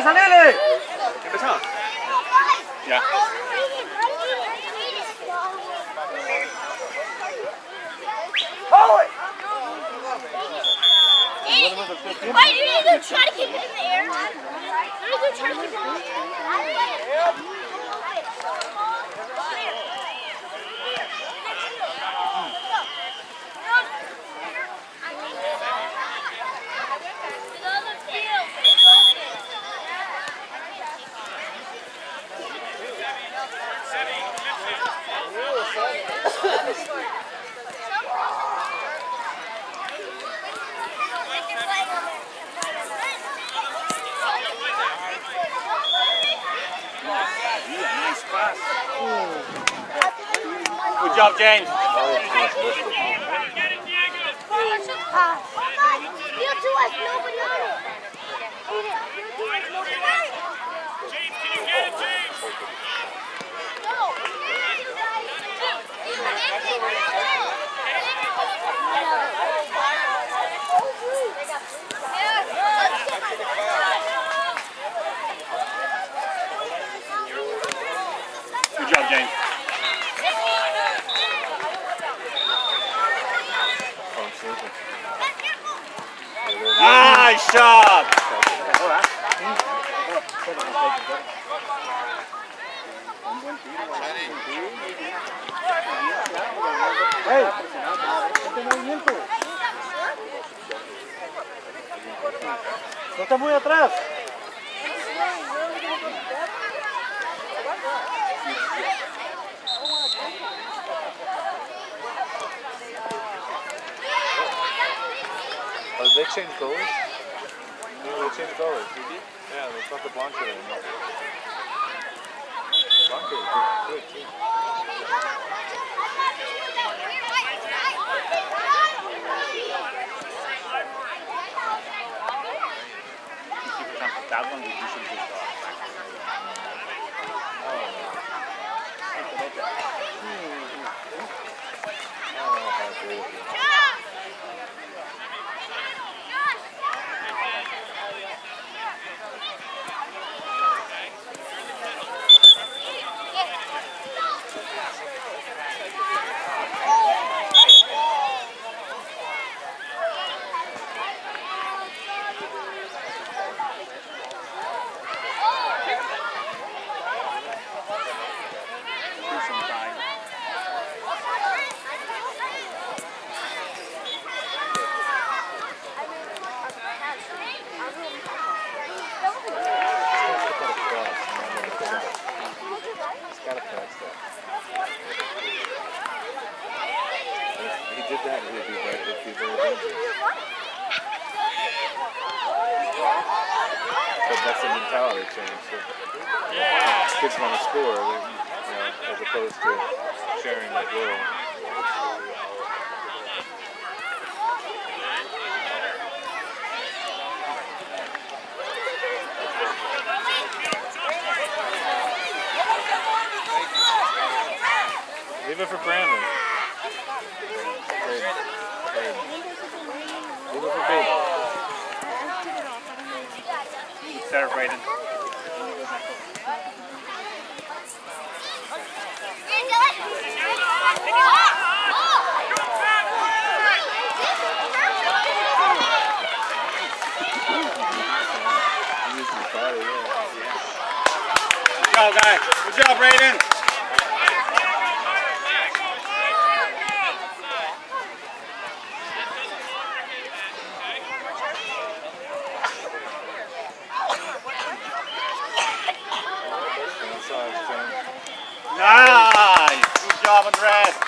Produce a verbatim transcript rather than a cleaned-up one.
Sanele! It's huh? Yeah. Hold it! Why do you need to try to keep it in the air? You need to try to keep it in the air. Good job, James. Good job, James. Nice shot! ¡Hey! ¡Este movimiento! ¡No está muy atrás! Oh, they changed colors? No, they changed colors. Yeah, it's not the Blanco anymore. Blanco is good, good too. That one we usually just go. Oh, how great. He did that, he'd be right, he'd be very good. But that's a mentality change. So kids want to score, you know, as opposed to sharing the goal. Leave it for Brandon. Braden. Braden. Leave it for Braden. Serve, Braden. Good job, guys. Good job, Braden. Nice! Good job, Andres.